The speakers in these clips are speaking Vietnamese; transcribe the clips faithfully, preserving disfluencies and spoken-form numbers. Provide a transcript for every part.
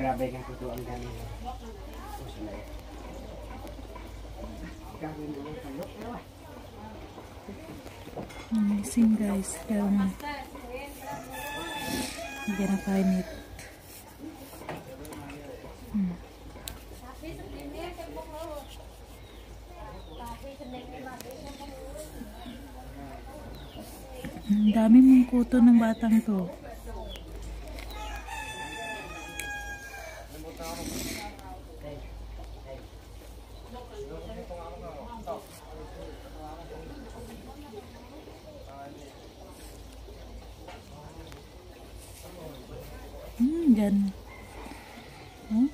grabe kang tuto ang galing. Amazing guys, pero I'm gonna find it. Hmm. Ang dami mong kuto ng batang to. Hmm, gan. Huh?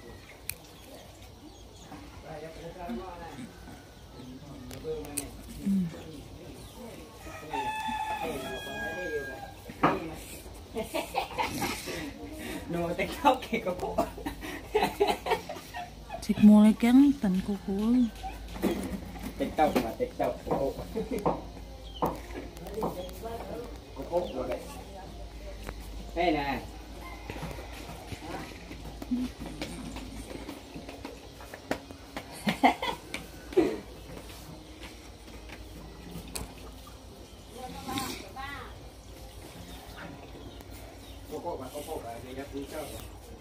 Hmm. No, TikTok kay ko po. Sik mo like yang tan ko ko. TikTok ma TikTok ko. Ko ko guys. Hey na. Cô bà cô cô bà đi ra đi cho.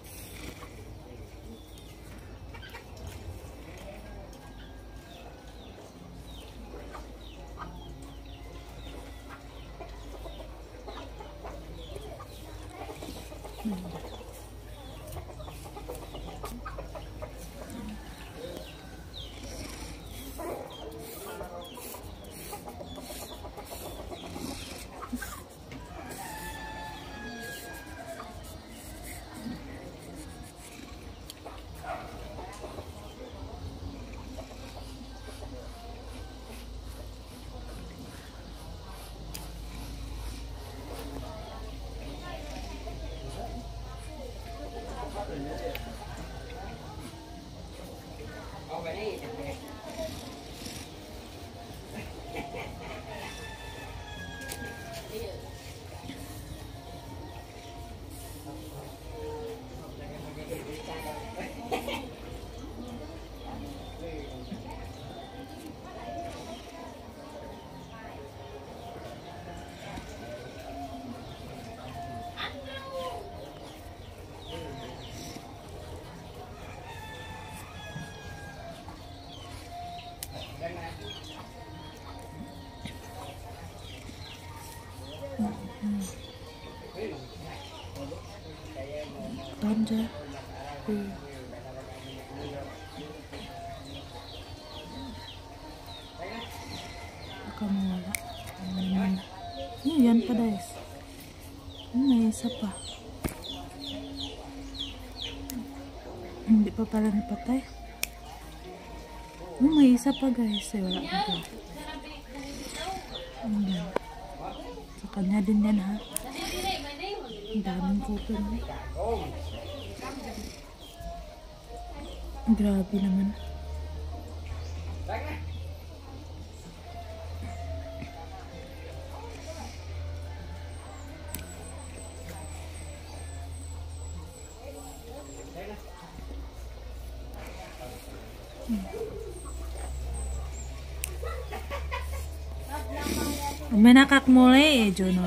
Tanda. Baka mawala. Ayan. Yan pa guys. May isa pa. Hindi pa pala napatay. May isa pa guys. Ay, wala pa ito. Ayan. Sa kanya din yan ha. Ang daming kuto na. Grabe naman. Hmm. May nakak mulai eh, Jono.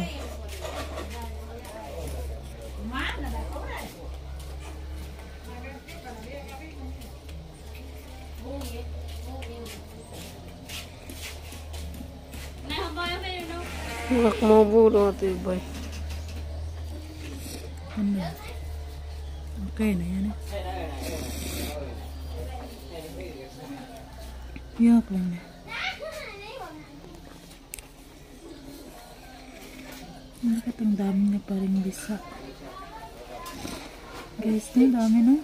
Ngak mau buru tuh boy. Ano? Okay na yan eh. Yak lang na. Hindi ka itong dami na pa rin bisa. Guys, na dami no?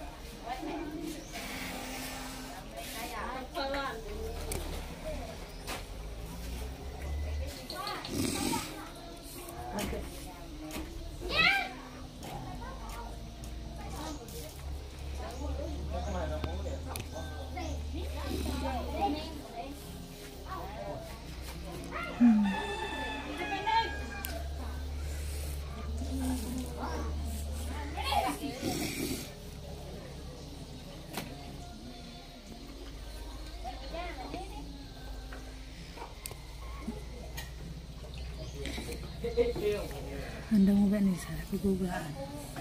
Anda mau gak nih saya kegugaan.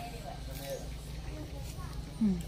Hmm.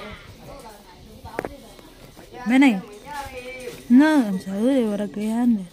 Bên này nó làm xử thì vào đây ăn này.